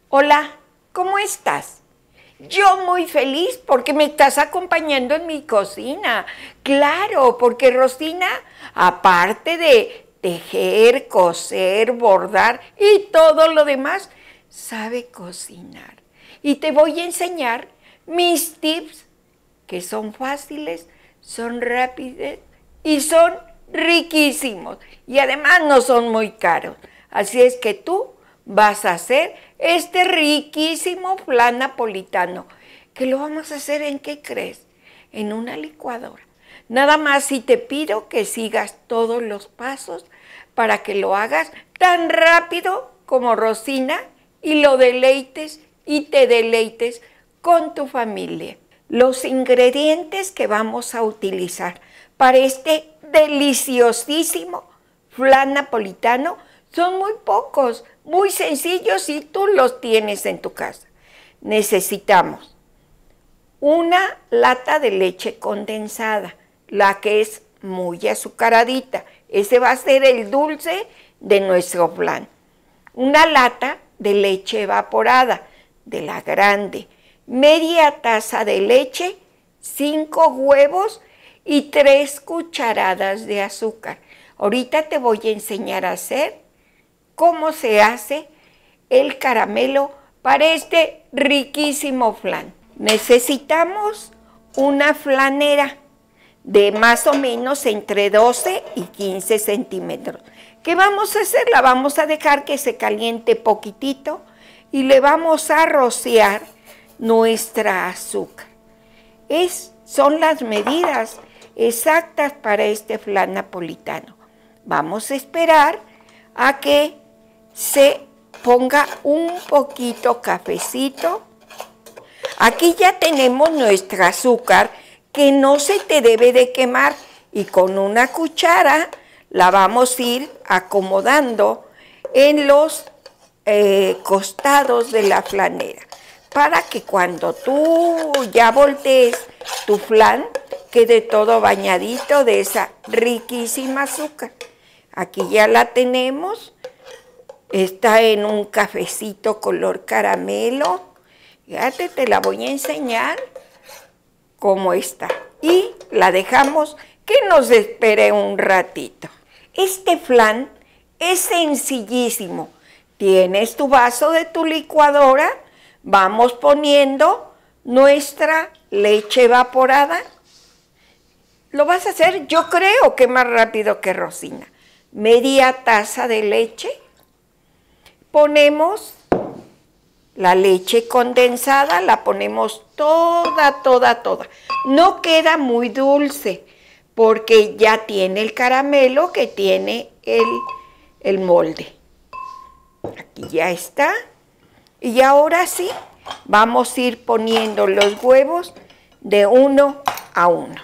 Hola, ¿cómo estás? Yo muy feliz porque me estás acompañando en mi cocina. Claro, porque Rosina, aparte de tejer, coser, bordar y todo lo demás, sabe cocinar. Y te voy a enseñar mis tips, que son fáciles, son rápidos y son riquísimos. Y además no son muy caros. Así es que tú vas a hacer este riquísimo flan napolitano, que lo vamos a hacer ¿en qué crees? En una licuadora. Nada más si te pido que sigas todos los pasos para que lo hagas tan rápido como Rosina y lo deleites y te deleites con tu familia. Los ingredientes que vamos a utilizar para este deliciosísimo flan napolitano son muy pocos, muy sencillos y tú los tienes en tu casa. Necesitamos una lata de leche condensada, la que es muy azucaradita. Ese va a ser el dulce de nuestro flan. Una lata de leche evaporada, de la grande. Media taza de leche, 5 huevos y 3 cucharadas de azúcar. Ahorita te voy a enseñar a hacer cómo se hace el caramelo para este riquísimo flan. Necesitamos una flanera de más o menos entre 12 y 15 centímetros. ¿Qué vamos a hacer? La vamos a dejar que se caliente poquitito y le vamos a rociar nuestra azúcar. Son las medidas exactas para este flan napolitano. Vamos a esperar a que se ponga un poquito cafecito. Aquí ya tenemos nuestro azúcar que no se te debe de quemar y con una cuchara la vamos a ir acomodando en los costados de la flanera para que cuando tú ya voltees tu flan quede todo bañadito de esa riquísima azúcar. Aquí ya la tenemos. Está en un cafecito color caramelo. Fíjate, te la voy a enseñar cómo está. Y la dejamos que nos espere un ratito. Este flan es sencillísimo. Tienes tu vaso de tu licuadora. Vamos poniendo nuestra leche evaporada. Lo vas a hacer, yo creo que más rápido que Rosina. Media taza de leche. Ponemos la leche condensada, la ponemos toda. No queda muy dulce porque ya tiene el caramelo que tiene el molde. Aquí ya está. Y ahora sí, vamos a ir poniendo los huevos de uno a uno.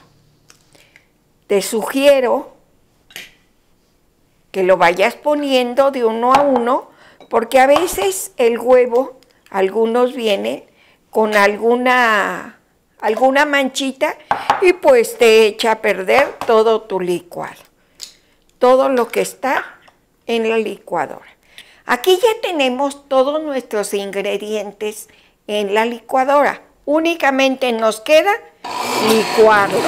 Te sugiero que lo vayas poniendo de uno a uno, porque a veces el huevo, algunos vienen con alguna manchita y pues te echa a perder todo tu licuado, todo lo que está en la licuadora. Aquí ya tenemos todos nuestros ingredientes en la licuadora, únicamente nos queda licuarlo.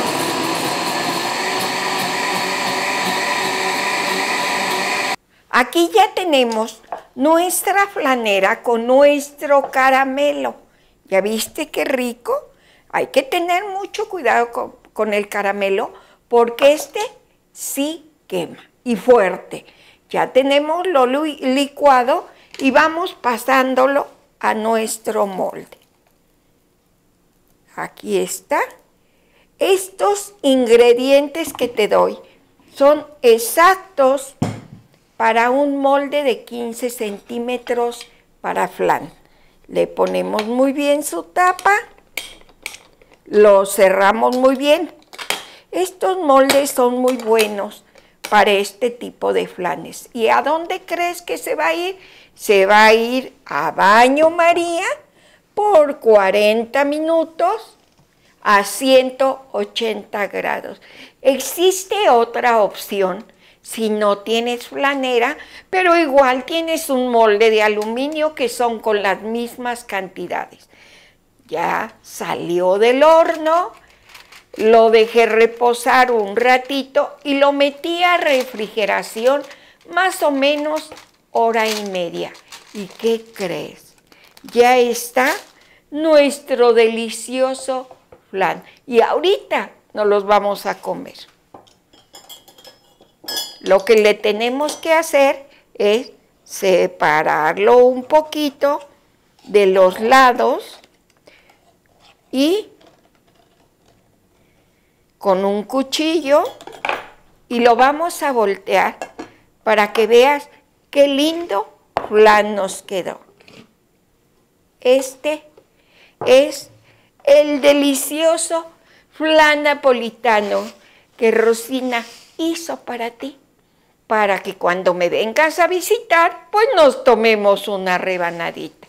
Aquí ya tenemos nuestra flanera con nuestro caramelo. ¿Ya viste qué rico? Hay que tener mucho cuidado con el caramelo porque este sí quema y fuerte. Ya tenemos lo licuado y vamos pasándolo a nuestro molde. Aquí está. Estos ingredientes que te doy son exactos para un molde de 15 centímetros para flan. Le ponemos muy bien su tapa, lo cerramos muy bien. Estos moldes son muy buenos para este tipo de flanes. ¿Y a dónde crees que se va a ir? Se va a ir a baño María por 40 minutos a 180 grados. Existe otra opción. si no tienes flanera, pero igual tienes un molde de aluminio que son con las mismas cantidades. Ya salió del horno, lo dejé reposar un ratito y lo metí a refrigeración más o menos hora y media. ¿Y qué crees? Ya está nuestro delicioso flan. Y ahorita nos los vamos a comer. Lo que le tenemos que hacer es separarlo un poquito de los lados y con un cuchillo y lo vamos a voltear para que veas qué lindo flan nos quedó. Este es el delicioso flan napolitano que Rosina hizo para ti, para que cuando me vengas a visitar, pues nos tomemos una rebanadita.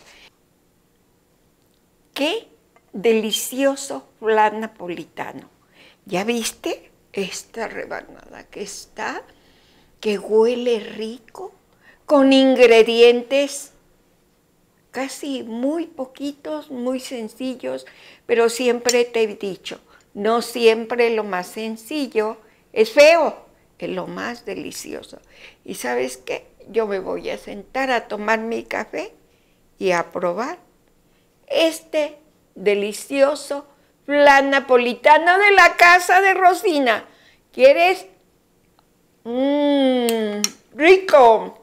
¡Qué delicioso flan napolitano! ¿Ya viste esta rebanada que está? Que huele rico, con ingredientes casi muy poquitos, muy sencillos, pero siempre te he dicho, no siempre lo más sencillo es feo, es lo más delicioso. ¿Y sabes qué? Yo me voy a sentar a tomar mi café y a probar este delicioso flan napolitano de la casa de Rosina. ¿Quieres? ¡Rico!